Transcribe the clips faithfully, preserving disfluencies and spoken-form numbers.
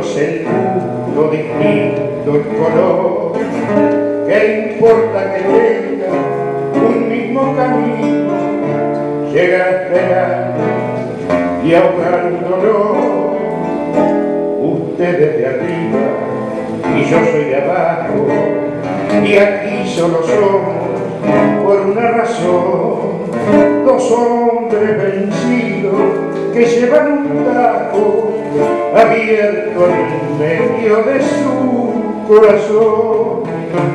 es el mundo distinto el color, ¿qué importa que tenga un mismo camino? Llega a esperar y ahogar un dolor, usted desde arriba y yo soy de abajo, y aquí solo somos por una razón, dos hombres vencidos que llevan un tajo abierto en medio de su corazón,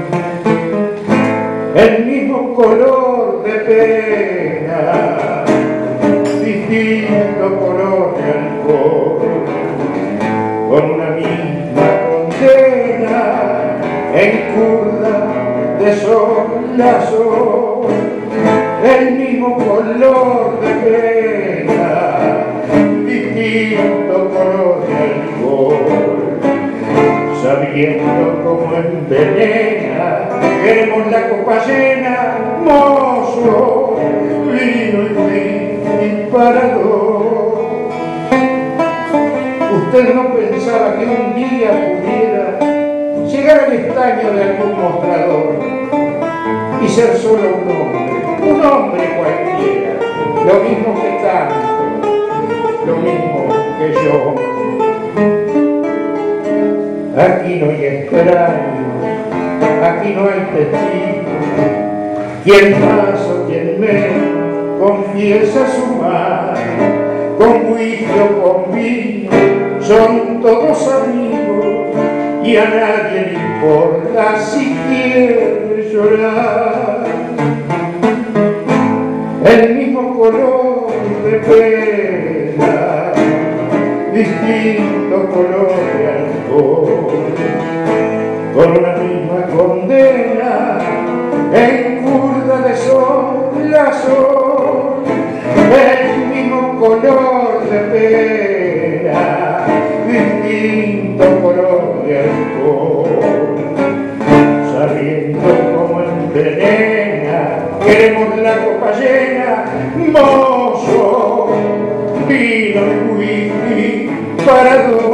el mismo color de pena, distinto color de alcohol, con una misma condena en curda de sol a sol, el mismo color de pena, distinto color de alcohol, sabiendo cómo envenena, queremos la copa llena, mozo, vino y vino para dos. Usted no pensaba que un día pudiera llegar al estaño de algún mostrador y ser solo un hombre, un hombre cualquiera, lo mismo que tanto, lo mismo que yo. Aquí no hay extraños, aquí no hay testigos, quien más o quien menos confiesa su mal, con juicio, con vino, son todos amigos y a nadie le importa si quiere llorar. El mismo color de pena, distinto color de alcohol, con una misma condena en curda de sol a sol, el mismo color de pena, distinto color de alcohol, sabiendo cómo envenena, queremos la copa llena, mozo, vino y whisky para dos.